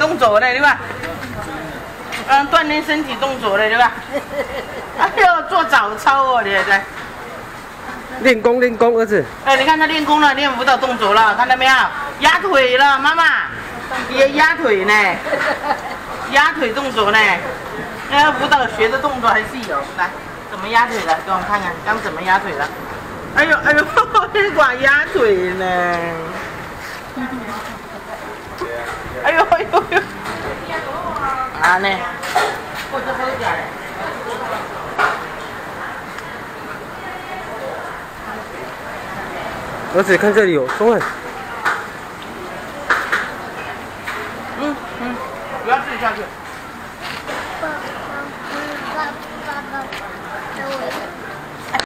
动作嘞，对吧？锻炼身体动作嘞，对吧？哎呦，做早操哦，你在。 练功，儿子。 哎，你看他练功了，练舞蹈动作了，看到没有？压腿了，妈妈，也压腿呢，压腿动作呢。舞蹈学的动作还是有，来，怎么压腿了？给我们看看，刚怎么压腿了？哎呦，这管压腿呢。哎呦，啊呢，或者好点嘞。 儿子，看这里有松了。 不要自己下去。